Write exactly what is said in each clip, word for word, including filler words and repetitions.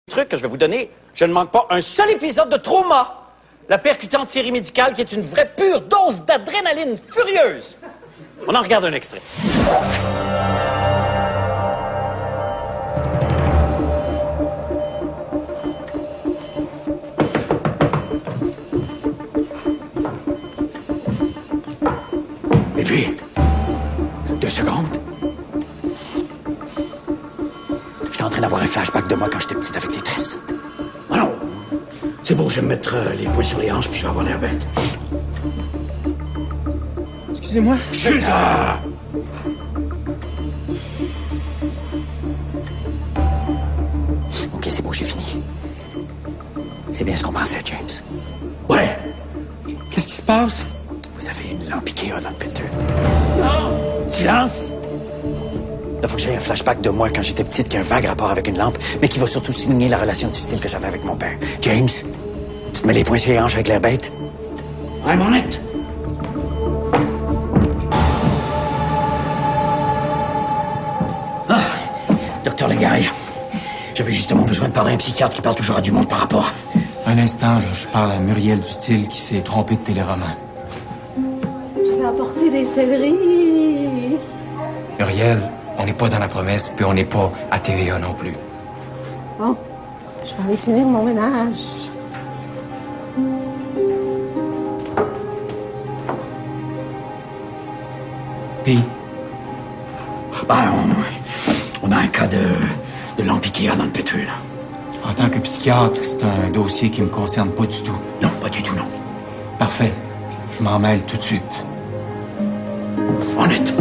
Truc que je vais vous donner, je ne manque pas un seul épisode de Trauma, la percutante série médicale qui est une vraie pure dose d'adrénaline furieuse. On en regarde un extrait. Et puis, deux secondes. J'étais en train d'avoir un flashback de moi quand j'étais petite avec les tresses. Ah non! C'est bon, je vais me mettre euh, les poings sur les hanches puis je vais avoir l'air bête. Excusez-moi. Chut! Ah! Ok, c'est bon, j'ai fini. C'est bien ce qu'on pensait, James. Ouais! Qu'est-ce qui se passe? Vous avez une lampe Ikea dans le péteux. Silence! Il faut que j'aie un flashback de moi quand j'étais petite qui a un vague rapport avec une lampe, mais qui va surtout signer la relation difficile que j'avais avec mon père. James, tu te mets les poings sur les hanches avec l'air bête? Ouais, mon net! Ah, docteur Légaille, j'avais justement besoin de parler à un psychiatre qui parle toujours à du monde par rapport. Un instant, là, je parle à Muriel Dutil qui s'est trompée de téléroman. Je vais apporter des céleris. Muriel, on n'est pas dans la promesse, puis on n'est pas à T V A non plus. Bon, je vais aller finir mon ménage. Puis, Ben, on, on a un cas de, de lampe Ikea dans le péteux, là. en tant que psychiatre, c'est un dossier qui me concerne pas du tout. Non, pas du tout, non. Parfait. Je m'en mêle tout de suite. Honnête.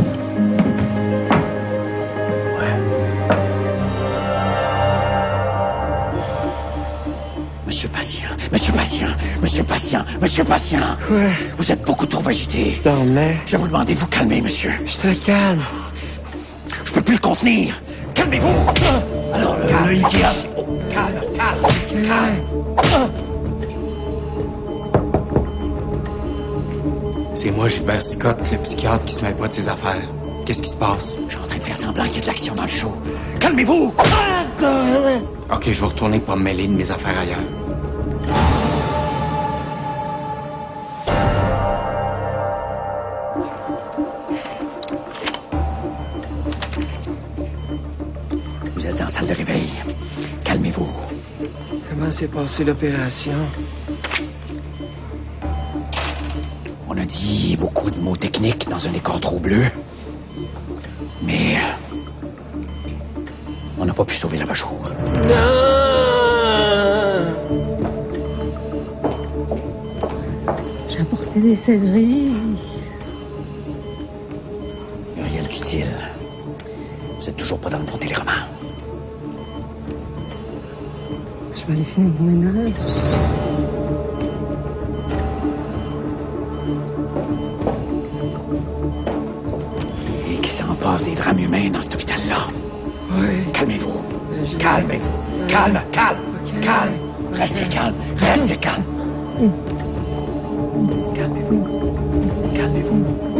Monsieur Patient, Monsieur Patient, Monsieur Patient, Monsieur Patient. Ouais. Vous êtes beaucoup trop agité. Je dormais. Je vais vous demander de vous calmer, monsieur. Je te calme. Je peux plus le contenir. Calmez-vous. Alors, le, le Ikea, c'est... Oh, calme, calme, calme. C'est moi, Gilbert Scott, le psychiatre qui se mêle pas de ses affaires. Qu'est-ce qui se passe? Je suis en train de faire semblant qu'il y a de l'action dans le show. Calmez-vous. OK, je vais retourner pour me mêler de mes affaires ailleurs. Vous êtes en salle de réveil. Calmez-vous. Comment s'est passée l'opération? On a dit beaucoup de mots techniques dans un décor trop bleu. Mais... on n'a pas pu sauver la vache rouge. Non! J'ai apporté des céleris. Muriel Dutil, vous êtes toujours pas dans le bon téléroman. Je vais aller finir mon ménage. Et qu'il s'en passe des drames humains dans cet hôpital-là. Oui. Calmez-vous. je- Calmez-vous. Calme, calme, Ok. calme. Restez calme, restez calme. Calmez-vous. Calmez-vous.